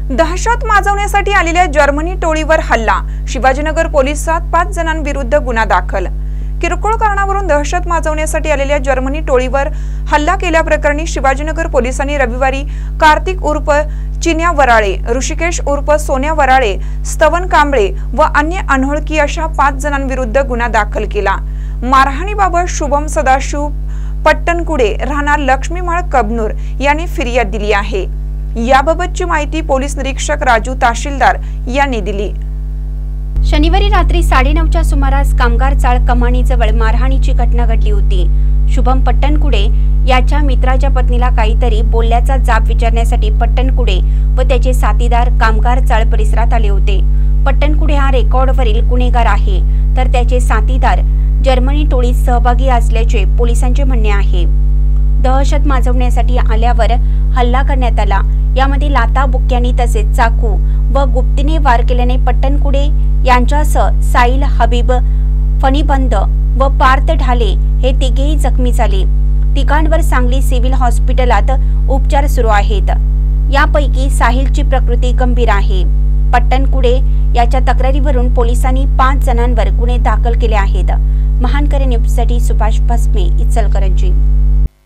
दहशत माजवण्यासाठी आलेल्या जर्मनी टोळीवर हल्ला, शिवाजीनगर पोलिसात 5 जणांविरुद्ध गुन्हा दाखल। किरकोळ कारणावरून दहशत माजवण्यासाठी आलेल्या जर्मनी टोळीवर हल्ला केल्याप्रकरणी शिवाजीनगर पोलिसांनी रविवारी कार्तिक उर्फ चिन्या वराळे, ऋषिकेश उर्फ सोन्या वराळे, स्तवन कांबळे व अन्य अनोळखी अशा 5 जणांविरुद्ध गुन्हा दाखल केला। मारहाणीबाबत शुभम सदाशिव पट्टणकुडे राहणार लक्ष्मीमाळ कबनूर यांनी फिर्याद दिली आहे। याबाबतची माहिती पोलीस निरीक्षक राजू तहसीलदार यांनी दिली। शनिवारी रात्री 9:30च्या सुमारास कामगार चाळ कमानीजवळ मारहाणीची घटना घडली होती। शुभम पट्टणकुडे याच्या मित्राच्या पत्नीला काहीतरी बोलल्याचा जाब विचारण्यासाठी पट्टणकुडे व त्याचे साथीदार कामगार चाळ परिसरात आले होते। पट्टणकुडे हा रेकॉर्डवरील गुन्हेगार आहे, तर त्याचे साथीदार जर्मनी टोळीत सहभागी असल्याचे पोलिसांचे म्हणणे आहे। दहशत माजवण्यासाठी आल्यावर हल्ला करण्यात आला। यामध्ये लाथा बुक्क्यांनी तसेच चाकू व गुप्तीने वार केल्याने पट्टणकुडे यांच्यासह साहिल हबीब फणीबंद व पार्थ ढाले हे तिघेही जखमी झाले। तिघांवर सांगली सिव्हिल हॉस्पिटलात उपचार सुरू आहेत। यापैकी साहिलची प्रकृती गंभीर आहे। पट्टणकुडे याच्या तक्रारीवरून पोलिसांनी 5 जणांवर गुन्हे दाखल केले आहेत। महानकरी न्यूजसाठी सुभाष भस्मे, इचलकरंजी।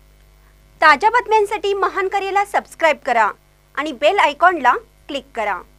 ताज्या बातम्यांसाठी महानकरीला सबस्क्राइब करा आणि बेल आयकॉनला क्लिक करा।